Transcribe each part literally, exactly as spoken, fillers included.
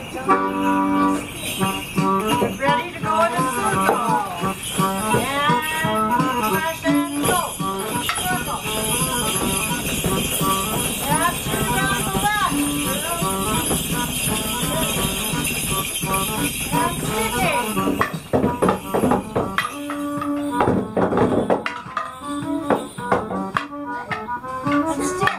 Ready to go in a circle. And press and go. Circle. And turn around the left. And sticking. And stick.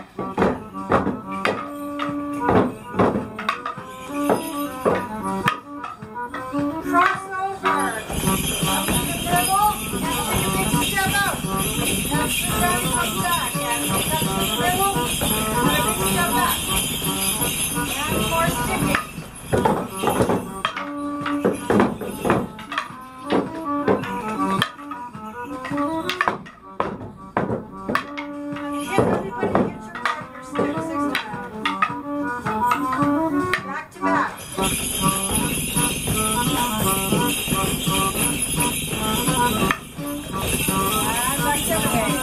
Cross over. Up to the dribble. And take a big step out. Touch the ground, come back. And touch the dribble. And a big step back. And more sticking. Hit everybody, hit your partner stick six times. Back to back. And back the other way.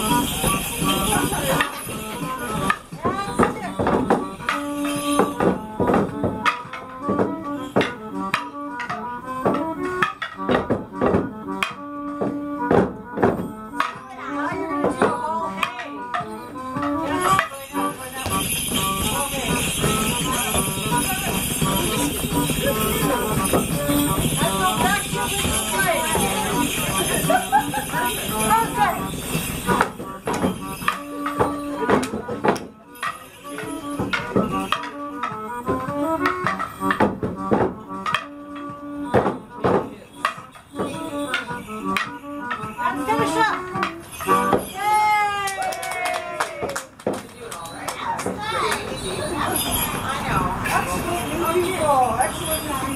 Now you're going to do a whole hang. Yes, going up, going up. Okay. And go back to the straight. Okay. And finish up. Yay! I know. Excellent, beautiful. Excellent.